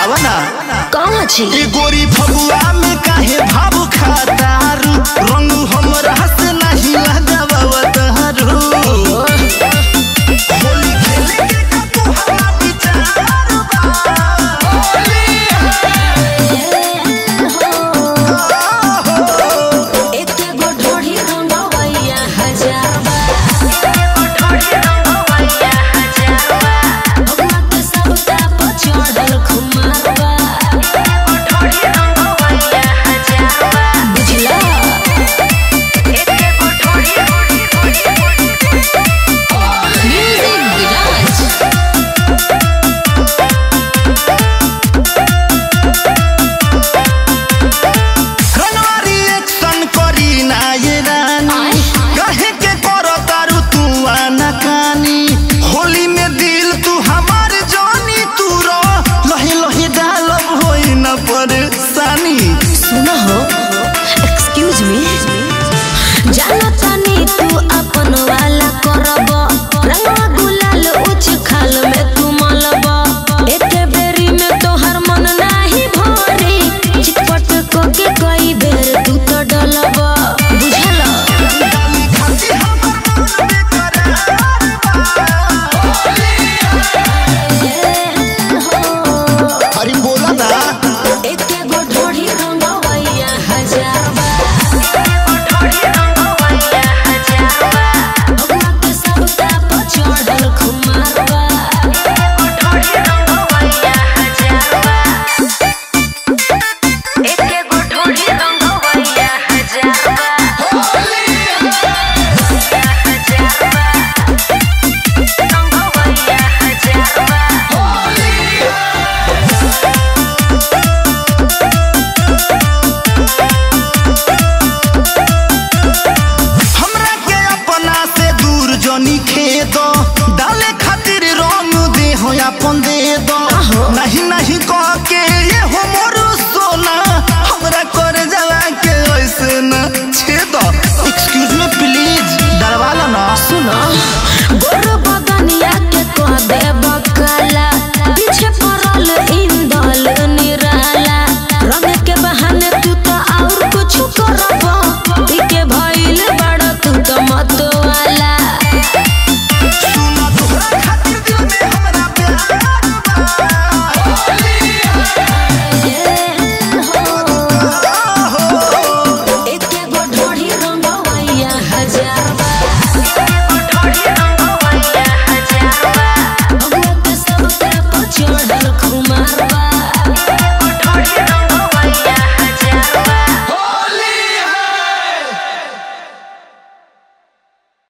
आवा ना कहाँ छी ई गोरी फगुआ में काहे भाव खातारू रंग हमरा हंस नहीं लगावा तहरू होली खेले के का तोहरा विचार बा एक गो ढोढ़ी रंगवैया हजार बा चढ़ल खुमार बा बुझला म्यूजिक विराज रनवारी एक्शन करी ना ये रानी कहे के करो तारू तू आना कानी होली में दिल तू हमार जानी तू रो लहे लहे डालब होई ना परेशानी सुना हो एक्सक्यूज मी जाना तानी तू अपन वाला करब रंगवा गुलाल उच खाल में तू मलब एक बेरी में तोहर मन नाही भरी चितपट को के कई बेर तू तो डलब बुझला डाली खाती हमर मन बेकरार अरे बोला ना एक गो ढोढ़ी रंगवैया हजार बा भगवा के सबका चढ़ल खुमार बा हमरा के अपना से दूर जनी खेदो डाले खातिर रंग दे हो अपन दे दो नहीं नहीं कह के ये हो मोर सोना हमरा कर जला के ऐसे न छेदो एक्सक्यूज मी प्लीज डरवाला ना सुनो गोर बदनिया के कह दे बकाला पीछे पड़ल इंदल निराला रंग के बहाने तू तो और कुछ करब के भइल बड़ तू तो मत वाला सुना तोहरा खातिर दिल में हमरा प्यार एक गो ढोढ़ी रंगवैया हजार बा भगवा के सबका चढ़ल खुमार बा